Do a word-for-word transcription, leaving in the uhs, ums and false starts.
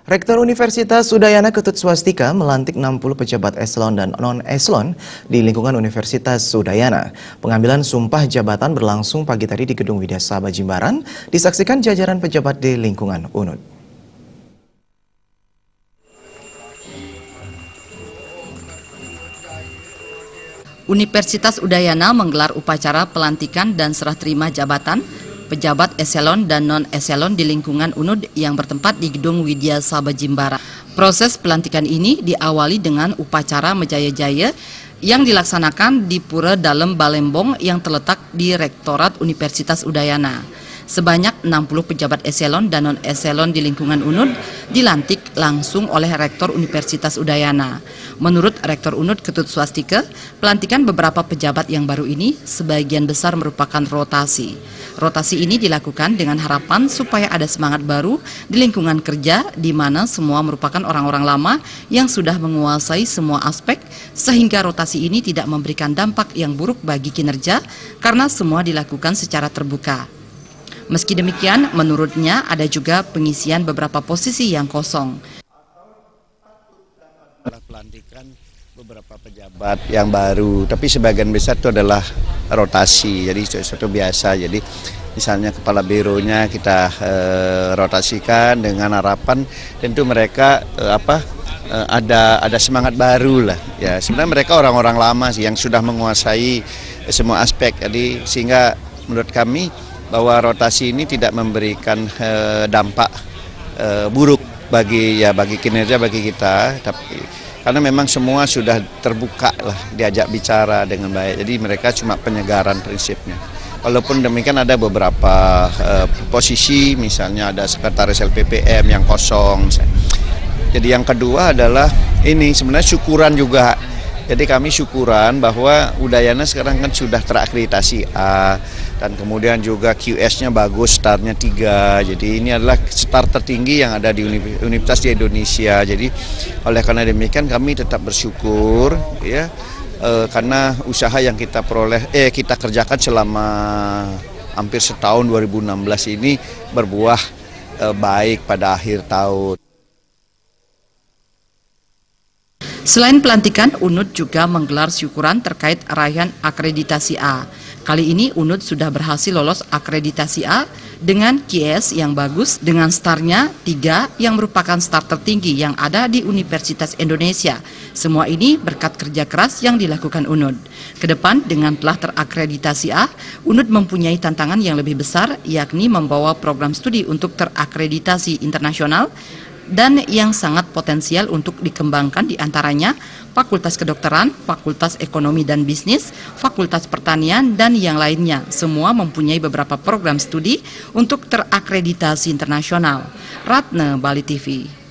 Rektor Universitas Udayana Ketut Swastika melantik enam puluh pejabat eselon dan non-eselon di lingkungan Universitas Udayana. Pengambilan sumpah jabatan berlangsung pagi tadi di Gedung Widya Sabha Jimbaran, disaksikan jajaran pejabat di lingkungan U N U D. Universitas Udayana menggelar upacara pelantikan dan serah terima jabatan pejabat eselon dan non-eselon di lingkungan U N U D yang bertempat di Gedung Widya Sabha Jimbaran. Proses pelantikan ini diawali dengan upacara Mejaya-Jaya yang dilaksanakan di Pura Dalem Balembong yang terletak di Rektorat Universitas Udayana. Sebanyak enam puluh pejabat eselon dan non-eselon di lingkungan U N U D dilantik langsung oleh Rektor Universitas Udayana. Menurut Rektor U N U D Ketut Swastika, pelantikan beberapa pejabat yang baru ini sebagian besar merupakan rotasi. Rotasi ini dilakukan dengan harapan supaya ada semangat baru di lingkungan kerja di mana semua merupakan orang-orang lama yang sudah menguasai semua aspek, sehingga rotasi ini tidak memberikan dampak yang buruk bagi kinerja karena semua dilakukan secara terbuka. Meski demikian, menurutnya ada juga pengisian beberapa posisi yang kosong. Pelantikan beberapa pejabat yang baru, tapi sebagian besar itu adalah rotasi, jadi sesuatu biasa. Jadi misalnya kepala bironya kita eh, rotasikan dengan harapan tentu mereka eh, apa eh, ada ada semangat baru lah. Ya sebenarnya mereka orang-orang lama sih yang sudah menguasai eh, semua aspek. Jadi sehingga menurut kami bahwa rotasi ini tidak memberikan eh, dampak eh, buruk bagi ya bagi kinerja bagi kita, tapi karena memang semua sudah terbuka lah, diajak bicara dengan baik. Jadi mereka cuma penyegaran prinsipnya. Walaupun demikian ada beberapa uh, posisi, misalnya ada sekretaris L P P M yang kosong. Misalnya. Jadi yang kedua adalah ini sebenarnya syukuran juga. Jadi kami syukuran bahwa Udayana sekarang kan sudah terakreditasi A, dan kemudian juga Q S-nya bagus, startnya tiga. Jadi ini adalah start tertinggi yang ada di universitas di Indonesia. Jadi oleh karena demikian kami tetap bersyukur ya eh, karena usaha yang kita peroleh eh kita kerjakan selama hampir setahun dua ribu enam belas ini berbuah eh, baik pada akhir tahun. Selain pelantikan, U N U D juga menggelar syukuran terkait raihan akreditasi A. Kali ini U N U D sudah berhasil lolos akreditasi A dengan Q S yang bagus dengan startnya tiga yang merupakan start tertinggi yang ada di Universitas Indonesia. Semua ini berkat kerja keras yang dilakukan U N U D. Kedepan dengan telah terakreditasi A, U N U D mempunyai tantangan yang lebih besar, yakni membawa program studi untuk terakreditasi internasional dan yang sangat potensial untuk dikembangkan diantaranya Fakultas Kedokteran, Fakultas Ekonomi dan Bisnis, Fakultas Pertanian, dan yang lainnya. Semua mempunyai beberapa program studi untuk terakreditasi internasional. Ratna, Bali T V.